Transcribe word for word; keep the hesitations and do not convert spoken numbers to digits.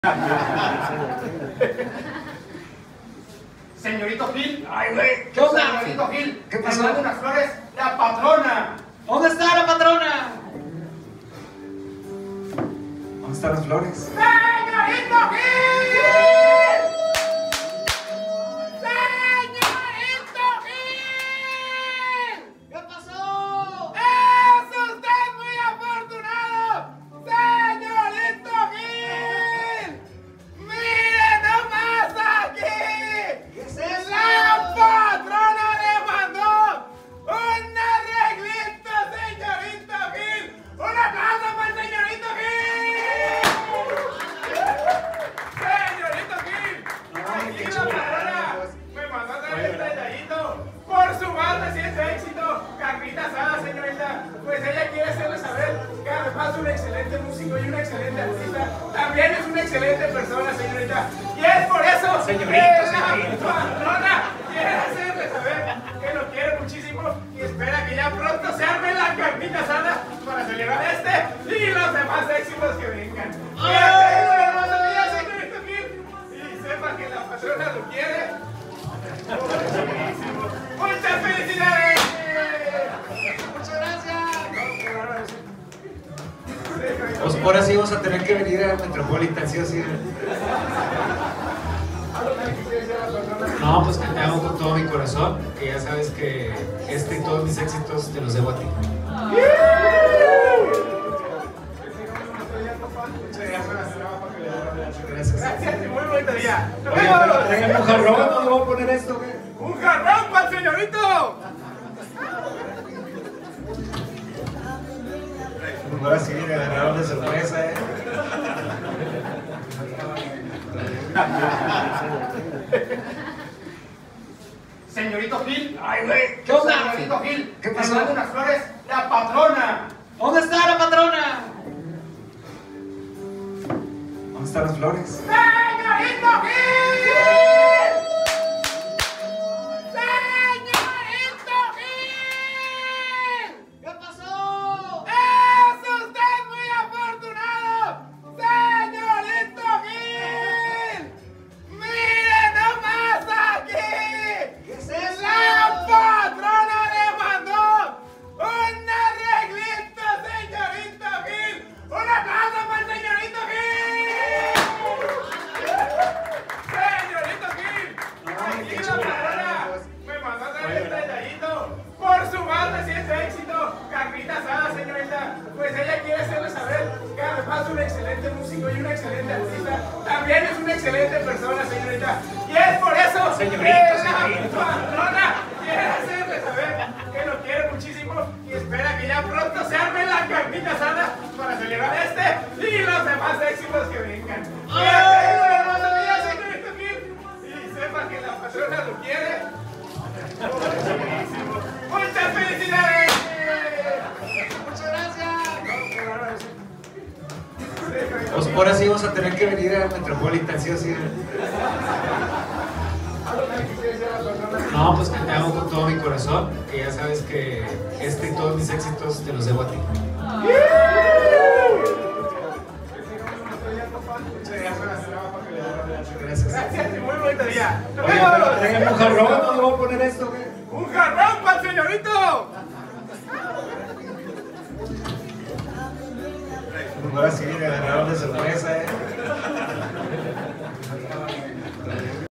Señorito Gil. Ay, güey, ¿qué onda? Señorito Gil. ¿Qué pasó? Me manda unas flores, la patrona. ¿Dónde está la patrona? ¿Dónde están las flores? ¡Señorito Gil! ¡Señorito Gil! ¿Qué pasó? ¡Es usted muy afortunado! ¡Señorito Gil! ¡Mire nomás aquí! ¿Qué es eso? ¡La patrona le mandó un arreglito, señorito Gil! ¡Un aplauso para el señorito Gil! ¡Señorito Gil! Ay, qué Aquí la chulada. patrona me mandó a traer este detallito por su más reciente éxito, carnita asada, señorita. Pues ella quiere hacerle saber que además de un excelente músico y una excelente artista, también es una excelente persona, señorita. Y es por eso Señorito, que señorito. la patrona quiere hacerle saber que lo quiere muchísimo y espera que ya pronto se arme la carnita asada para celebrar este y los demás éxitos que vengan. ¡Que tenga un hermoso día, señorito Gil! Y sepa que la patrona lo quiere muchísimo. ¡Muchas felicidades! Muchas gracias. Pues por así vamos a tener que venir a Metropolitan, sí o sí. No, pues que te amo con todo mi corazón, que ya sabes que este y todos mis éxitos te los debo a ti. Gracias. Gracias y muy bonito día. ¡Nos Oye, vemos! pero traigan un jarrón, ¿dónde voy a poner esto, güey? ¡Un jarrón para el señorito! Ahora sí, me agarraron de sorpresa, eh. Señorito Gil. Ay, güey, ¿qué onda? Señorito Gil. ¿Qué pasó? Me manda unas flores, la patrona. ¿Dónde está la patrona? ¿Dónde están las flores? ¡Señorito Gil! ¡Señorito Gil! ¿Qué pasó? ¡Es usted muy afortunado! ¡Señorito Gil! ¡Mire nomás aquí! ¿Qué es eso? ¡La patrona le mandó un arreglito, señorito Gil! ¡Un aplauso para el señorito Gil! ¡Señorito Gil! Ay, qué Aquí la chulada. patrona me mandó a traer este detallito por su más reciente éxito, carnita asada, señorita. Pues ella quiere hacerle saber que además de un excelente músico y una excelente artista, también es una excelente persona, señorita. Y es por eso Señorito, que señorito. la patrona quiere hacerle saber que lo quiere muchísimo y espera que ya pronto se arme la carnita asada para celebrar este y los demás éxitos que vengan. ¡Que tenga un hermoso día, señorito Gil! Y sepa que la patrona lo quiere muchísimo. ¡Muchas felicidades! Muchas gracias. Pues por así vamos a tener que venir a Metropolitan, sí o sí. No, pues que te amo con todo mi corazón, que ya sabes que este y todos mis éxitos te los debo a ti. Gracias. Gracias y muy bonito día. ¡Nos Oye, pero vemos! traigan un jarrón, ¿dónde voy a poner esto, güey? ¡Un jarrón para el señorito! Ahora sí, me agarraron de sorpresa, eh.